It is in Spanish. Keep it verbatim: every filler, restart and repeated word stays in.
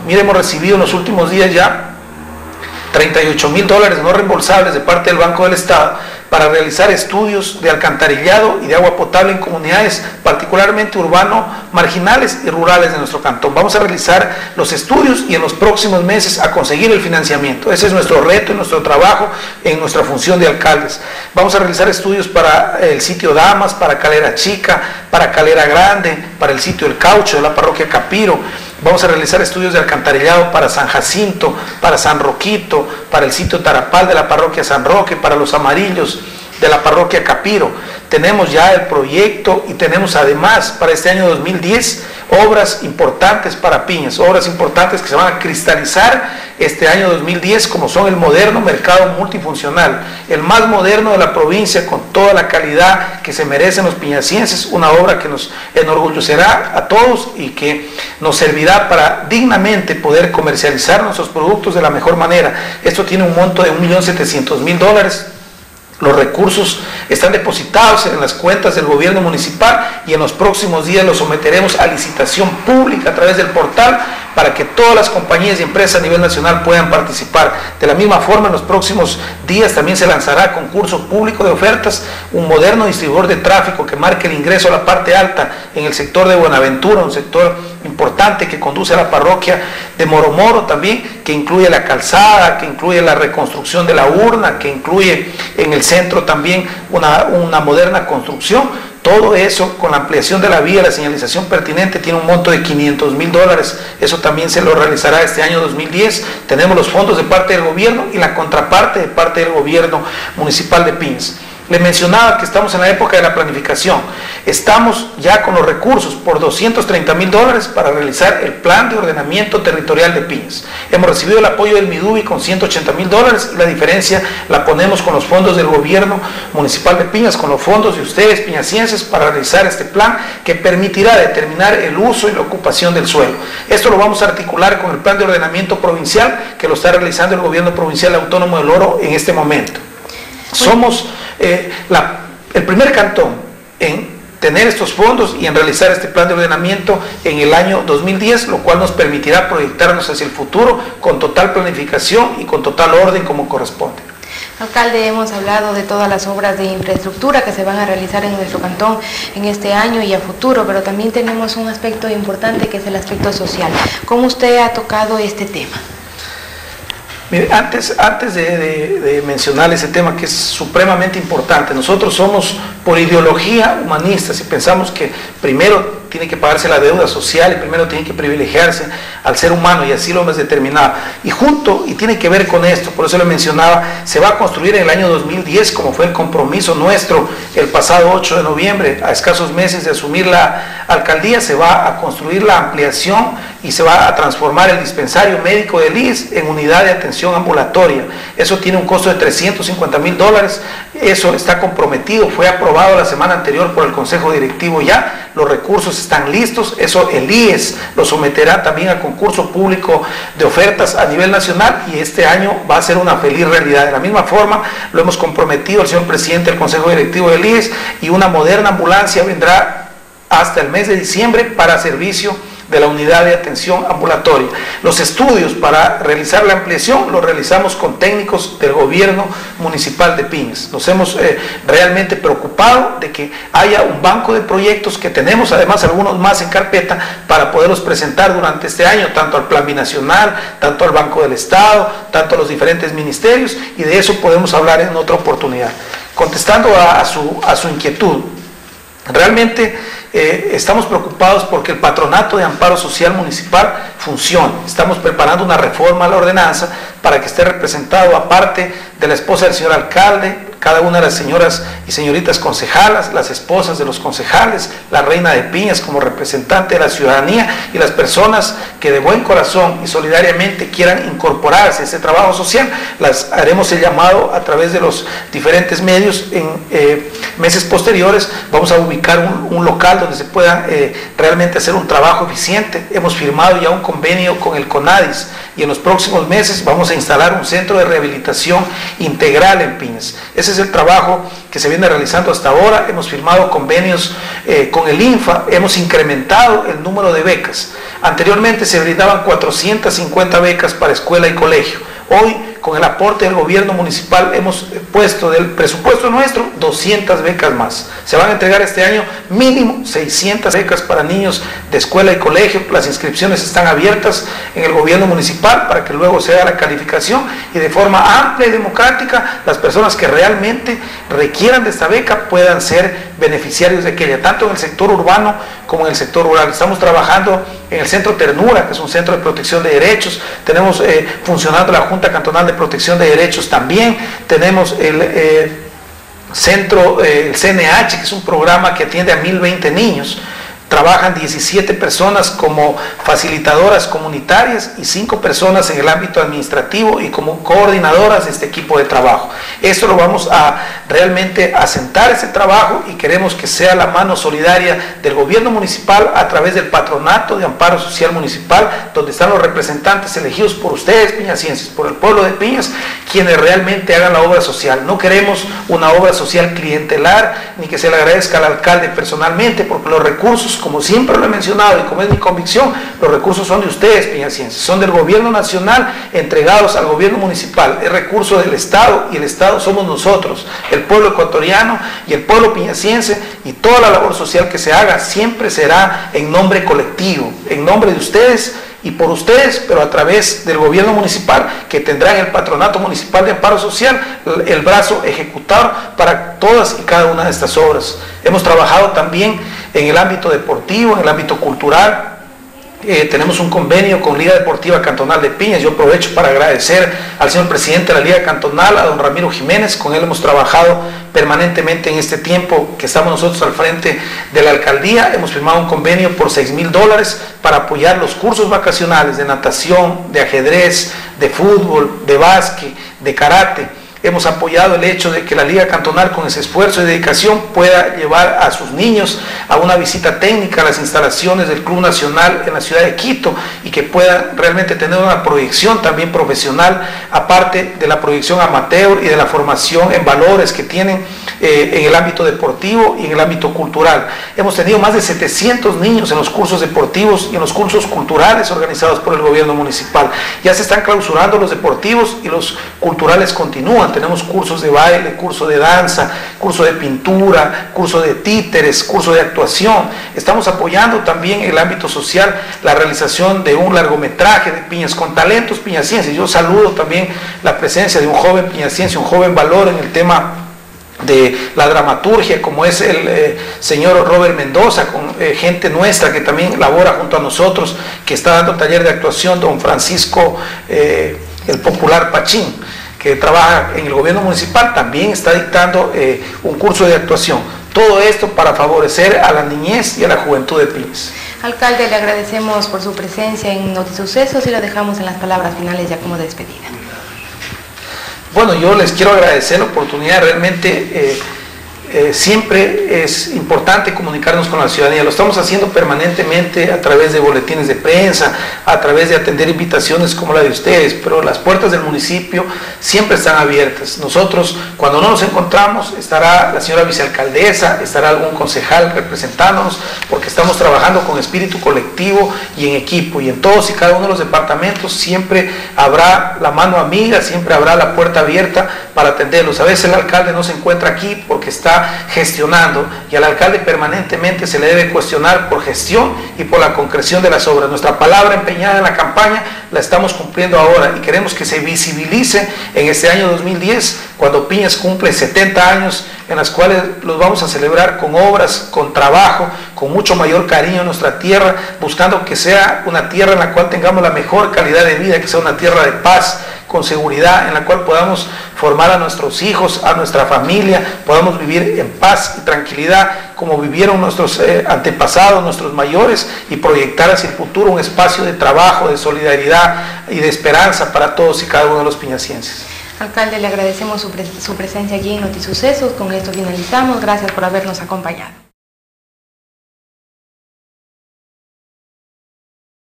Mire, hemos recibido en los últimos días ya treinta y ocho mil dólares no reembolsables de parte del Banco del Estado para realizar estudios de alcantarillado y de agua potable en comunidades particularmente urbano, marginales y rurales de nuestro cantón. Vamos a realizar los estudios y en los próximos meses a conseguir el financiamiento. Ese es nuestro reto y nuestro trabajo en nuestra función de alcaldes. Vamos a realizar estudios para el sitio Damas, para Calera Chica, para Calera Grande, para el sitio El Caucho de la parroquia Capiro. Vamos a realizar estudios de alcantarillado para San Jacinto, para San Roquito, para el sitio Tarapal de la parroquia San Roque, para los Amarillos de la parroquia Capiro. Tenemos ya el proyecto y tenemos además para este año dos mil diez obras importantes para Piñas, obras importantes que se van a cristalizar este año dos mil diez, como son el moderno mercado multifuncional, el más moderno de la provincia con toda la calidad que se merecen los piñacienses, una obra que nos enorgullecerá a todos y que nos servirá para dignamente poder comercializar nuestros productos de la mejor manera. Esto tiene un monto de un millón setecientos mil dólares. Los recursos están depositados en las cuentas del gobierno municipal y en los próximos días los someteremos a licitación pública a través del portal para que todas las compañías y empresas a nivel nacional puedan participar. De la misma forma, en los próximos días también se lanzará concurso público de ofertas, un moderno distribuidor de tráfico que marque el ingreso a la parte alta en el sector de Buenaventura, un sector importante que conduce a la parroquia de Moromoro también, que incluye la calzada, que incluye la reconstrucción de la urna, que incluye en el centro también una, una moderna construcción. Todo eso con la ampliación de la vía, la señalización pertinente, tiene un monto de quinientos mil dólares. Eso también se lo realizará este año dos mil diez. Tenemos los fondos de parte del gobierno y la contraparte de parte del gobierno municipal de Piñas. Le mencionaba que estamos en la época de la planificación. Estamos ya con los recursos por doscientos treinta mil dólares para realizar el plan de ordenamiento territorial de Piñas. Hemos recibido el apoyo del MIDUBI con ciento ochenta mil dólares y la diferencia la ponemos con los fondos del gobierno municipal de Piñas, con los fondos de ustedes, piñacienses, para realizar este plan que permitirá determinar el uso y la ocupación del suelo. Esto lo vamos a articular con el plan de ordenamiento provincial que lo está realizando el gobierno provincial autónomo del Oro en este momento. Somos eh, la, el primer cantón en tener estos fondos y en realizar este plan de ordenamiento en el año dos mil diez, lo cual nos permitirá proyectarnos hacia el futuro con total planificación y con total orden como corresponde. Alcalde, hemos hablado de todas las obras de infraestructura que se van a realizar en nuestro cantón en este año y a futuro, pero también tenemos un aspecto importante que es el aspecto social. ¿Cómo usted ha tocado este tema? Mire, antes, antes de, de, de mencionar ese tema que es supremamente importante, nosotros somos por ideología humanistas y pensamos que primero tiene que pagarse la deuda social y primero tiene que privilegiarse al ser humano, y así lo hemos determinado. Y junto, y tiene que ver con esto, por eso le mencionaba, se va a construir en el año dos mil diez, como fue el compromiso nuestro el pasado ocho de noviembre, a escasos meses de asumir la alcaldía, se va a construir la ampliación y se va a transformar el dispensario médico del I E S en unidad de atención ambulatoria. Eso tiene un costo de trescientos cincuenta mil dólares, eso está comprometido, fue aprobado la semana anterior por el Consejo Directivo ya, los recursos están listos, eso el I E S lo someterá también a concurso público de ofertas a nivel nacional y este año va a ser una feliz realidad. De la misma forma lo hemos comprometido el señor presidente del Consejo Directivo del I E S y una moderna ambulancia vendrá hasta el mes de diciembre para servicio de la unidad de atención ambulatoria. Los estudios para realizar la ampliación los realizamos con técnicos del gobierno municipal de Piñas. Nos hemos eh, realmente preocupado de que haya un banco de proyectos que tenemos además algunos más en carpeta para poderlos presentar durante este año, tanto al Plan Binacional, tanto al Banco del Estado, tanto a los diferentes ministerios, y de eso podemos hablar en otra oportunidad. Contestando a, a, su, a su inquietud, realmente Eh, estamos preocupados porque el Patronato de Amparo Social Municipal funcione. Estamos preparando una reforma a la ordenanza para que esté representado, aparte de la esposa del señor alcalde, cada una de las señoras y señoritas concejalas, las esposas de los concejales, la reina de Piñas como representante de la ciudadanía y las personas que de buen corazón y solidariamente quieran incorporarse a ese trabajo social, las haremos el llamado a través de los diferentes medios. En eh, meses posteriores vamos a ubicar un, un local donde se pueda eh, realmente hacer un trabajo eficiente. Hemos firmado ya un convenio con el CONADIS y en los próximos meses vamos a instalar un centro de rehabilitación integral en Piñas. Ese ese es el trabajo que se viene realizando hasta ahora. Hemos firmado convenios eh, con el INFA, hemos incrementado el número de becas. Anteriormente se brindaban cuatrocientas cincuenta becas para escuela y colegio. Hoy, con el aporte del gobierno municipal, hemos puesto del presupuesto nuestro doscientas becas más. Se van a entregar este año mínimo seiscientas becas para niños de escuela y colegio. Las inscripciones están abiertas en el gobierno municipal para que luego se haga la calificación y de forma amplia y democrática las personas que realmente requieran de esta beca puedan ser beneficiarios de aquella, tanto en el sector urbano como en el sector rural. Estamos trabajando en el Centro Ternura, que es un centro de protección de derechos. Tenemos eh, funcionando la Junta Cantonal de Protección de Derechos también. Tenemos el eh, centro, eh, el C N H, que es un programa que atiende a mil veinte niños. Trabajan diecisiete personas como facilitadoras comunitarias y cinco personas en el ámbito administrativo y como coordinadoras de este equipo de trabajo. Esto lo vamos a realmente asentar ese trabajo y queremos que sea la mano solidaria del gobierno municipal a través del Patronato de Amparo Social Municipal, donde están los representantes elegidos por ustedes, piñacienses, por el pueblo de Piñas, quienes realmente hagan la obra social. No queremos una obra social clientelar, ni que se le agradezca al alcalde personalmente, porque los recursos, como siempre lo he mencionado y como es mi convicción, los recursos son de ustedes, piñacienses, son del gobierno nacional entregados al gobierno municipal, es recurso del Estado y el Estado somos nosotros, el pueblo ecuatoriano y el pueblo piñaciense, y toda la labor social que se haga siempre será en nombre colectivo, en nombre de ustedes y por ustedes, pero a través del gobierno municipal, que tendrá en el Patronato Municipal de Amparo Social el brazo ejecutor para todas y cada una de estas obras. Hemos trabajado también en el ámbito deportivo, en el ámbito cultural. Eh, tenemos un convenio con Liga Deportiva Cantonal de Piñas. Yo aprovecho para agradecer al señor presidente de la Liga Cantonal, a don Ramiro Jiménez. Con él hemos trabajado permanentemente en este tiempo que estamos nosotros al frente de la alcaldía. Hemos firmado un convenio por seis mil dólares para apoyar los cursos vacacionales de natación, de ajedrez, de fútbol, de básquet, de karate. Hemos apoyado el hecho de que la Liga Cantonal, con ese esfuerzo y dedicación, pueda llevar a sus niños a una visita técnica a las instalaciones del Club Nacional en la ciudad de Quito y que puedan realmente tener una proyección también profesional, aparte de la proyección amateur y de la formación en valores que tienen eh, en el ámbito deportivo y en el ámbito cultural. Hemos tenido más de setecientos niños en los cursos deportivos y en los cursos culturales organizados por el gobierno municipal. Ya se están clausurando los deportivos y los culturales continúan. Tenemos cursos de baile, curso de danza, curso de pintura, curso de títeres, curso de actuación. Estamos apoyando también en el ámbito social la realización de un largometraje de Piñas con talentos piñacienses. Yo saludo también la presencia de un joven piñaciense, un joven valor en el tema de la dramaturgia, como es el eh, señor Robert Mendoza, con eh, gente nuestra que también labora junto a nosotros, que está dando taller de actuación, don Francisco, eh, el popular Pachín, que trabaja en el gobierno municipal, también está dictando eh, un curso de actuación. Todo esto para favorecer a la niñez y a la juventud de Piñas. Alcalde, le agradecemos por su presencia en Notisucesos y lo dejamos en las palabras finales ya como despedida. Bueno, yo les quiero agradecer la oportunidad. Realmente eh, eh, siempre es importante comunicarnos con la ciudadanía. Lo estamos haciendo permanentemente a través de boletines de prensa, a través de atender invitaciones como la de ustedes, pero las puertas del municipio siempre están abiertas. Nosotros, cuando no nos encontramos, estará la señora vicealcaldesa, estará algún concejal representándonos, porque estamos trabajando con espíritu colectivo y en equipo, y en todos y cada uno de los departamentos siempre habrá la mano amiga, siempre habrá la puerta abierta para atenderlos. A veces el alcalde no se encuentra aquí porque está gestionando, y al alcalde permanentemente se le debe cuestionar por gestión y por la concreción de las obras. Nuestra palabra empeñada en la campaña la estamos cumpliendo ahora y queremos que se visibilice en este año dos mil diez, cuando Piñas cumple setenta años, en las cuales los vamos a celebrar con obras, con trabajo, con mucho mayor cariño a nuestra tierra, buscando que sea una tierra en la cual tengamos la mejor calidad de vida, que sea una tierra de paz, con seguridad, en la cual podamos formar a nuestros hijos, a nuestra familia, podamos vivir en paz y tranquilidad como vivieron nuestros eh, antepasados, nuestros mayores, y proyectar hacia el futuro un espacio de trabajo, de solidaridad y de esperanza para todos y cada uno de los piñacienses. Alcalde, le agradecemos su, pre su presencia aquí en Notisucesos. Con esto finalizamos. Gracias por habernos acompañado.